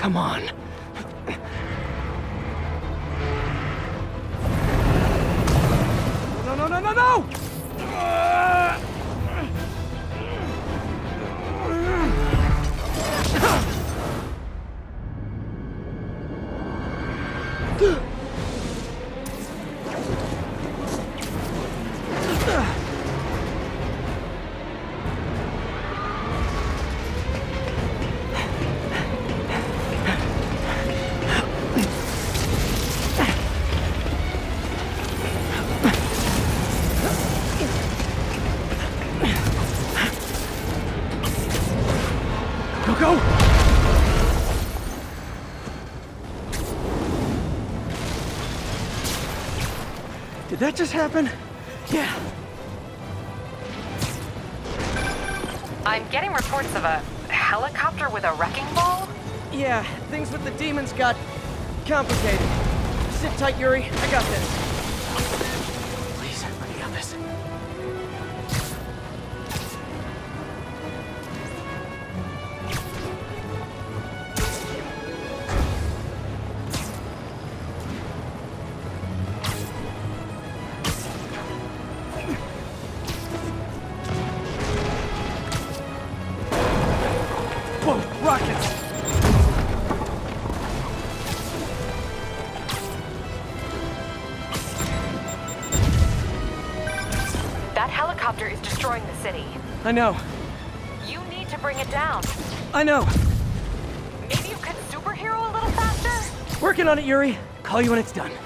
Come on. No, no, no, no, no! Go! Did that just happen? Yeah. I'm getting reports of a helicopter with a wrecking ball? Yeah, things with the demons got complicated. Sit tight, Yuri. I got this. Please, let me got this. Whoa, rockets! That helicopter is destroying the city. I know. You need to bring it down. I know. Maybe you could superhero a little faster? Working on it, Yuri. Call you when it's done.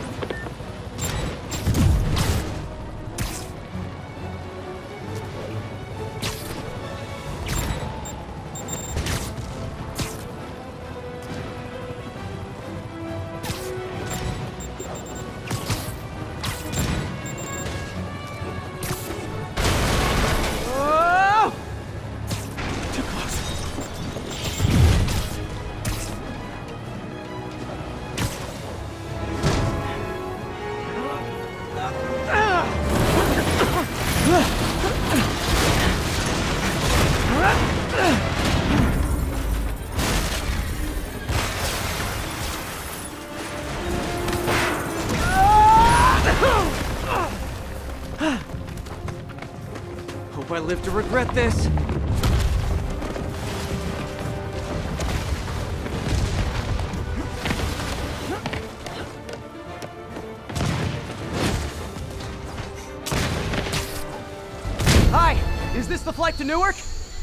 Oh! Too close. Hope I live to regret this. Hi, is this the flight to Newark?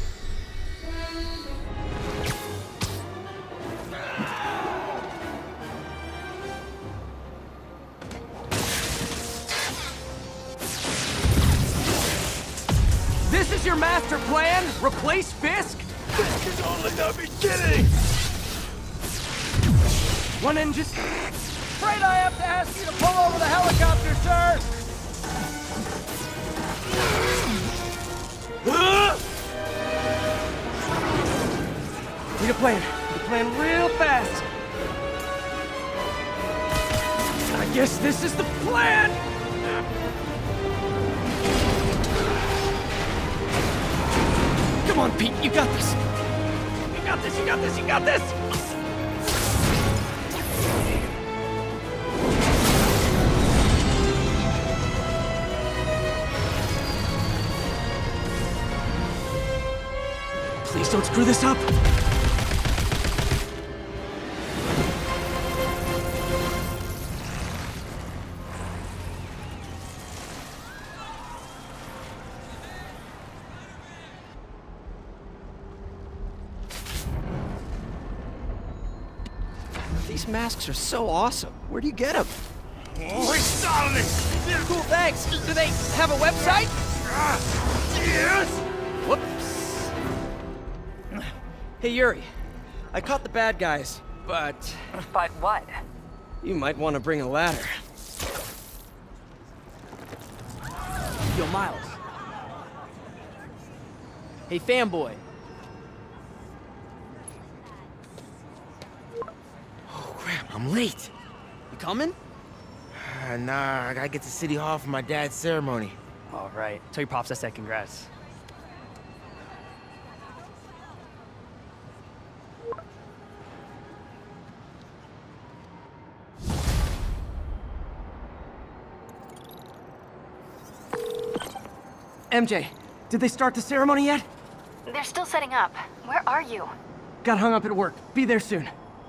This is your master plan? Replace Fisk? This can only the beginning! One engine. Afraid I have to ask you to pull over the helicopter, sir! Need a plan. Need a plan real fast. I guess this is the plan! Come on, Pete, you got this! You got this, you got this, you got this! Please don't screw this up! These masks are so awesome. Where do you get them? Oh, solid it! Cool, thanks. Do they have a website? Yes! Whoops. Hey, Yuri. I caught the bad guys, but But what? you might want to bring a ladder. Yo, Miles. Hey, fanboy. Oh, crap, I'm late. You coming? Nah, I gotta get to City Hall for my dad's ceremony. All right. Tell your pops I said congrats. MJ, did they start the ceremony yet? They're still setting up. Where are you? Got hung up at work. Be there soon.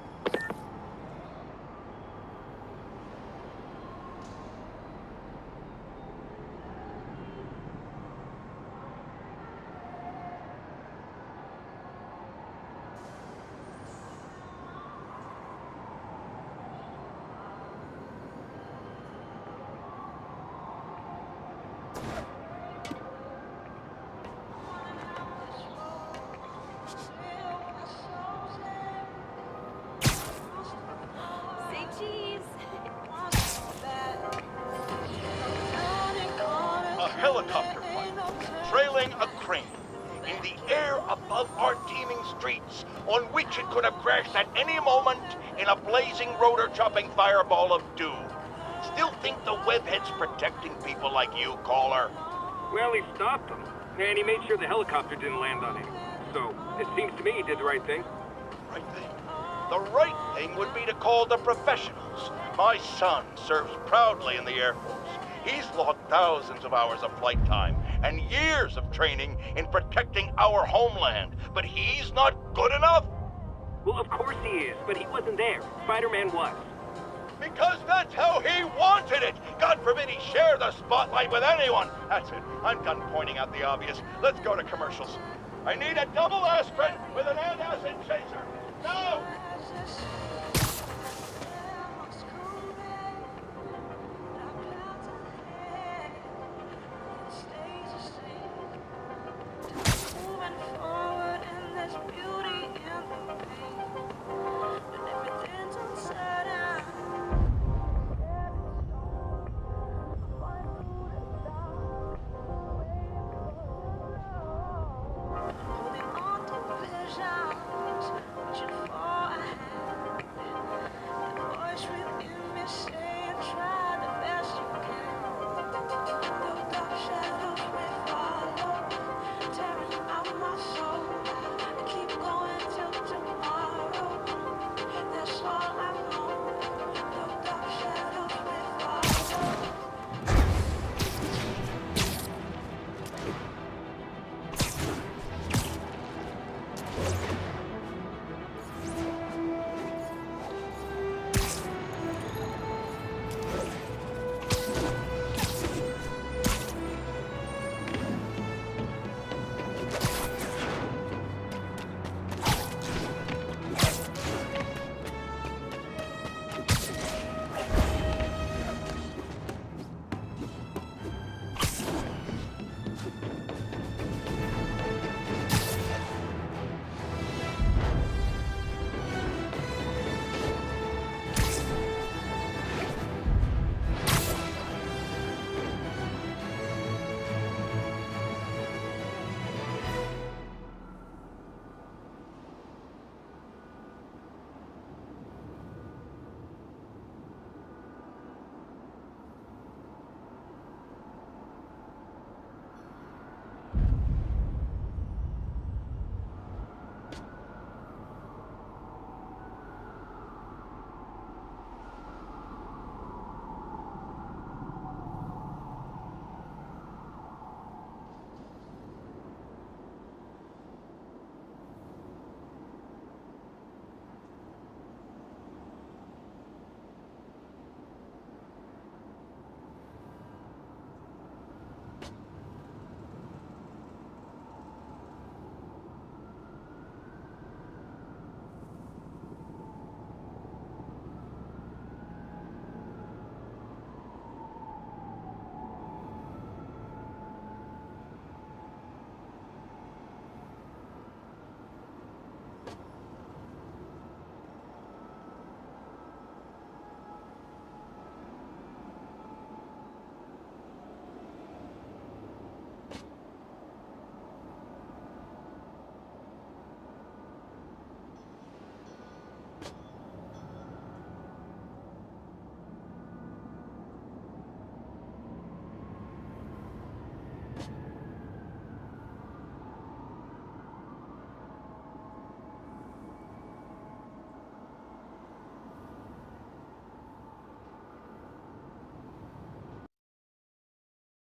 A helicopter flight, trailing a crane, in the air above our teeming streets, on which it could have crashed at any moment in a blazing rotor-chopping fireball of doom. Still think the webhead's protecting people like you, caller? Well, he stopped them, and he made sure the helicopter didn't land on him. So, it seems to me he did the right thing. Right thing. The right thing would be to call the professionals. My son serves proudly in the Air Force. He's logged thousands of hours of flight time and years of training in protecting our homeland. But he's not good enough? Well, of course he is, but he wasn't there. Spider-Man was. Because that's how he wanted it! God forbid he share the spotlight with anyone! That's it. I'm done pointing out the obvious. Let's go to commercials. I need a double aspirin with an antacid chaser. Now!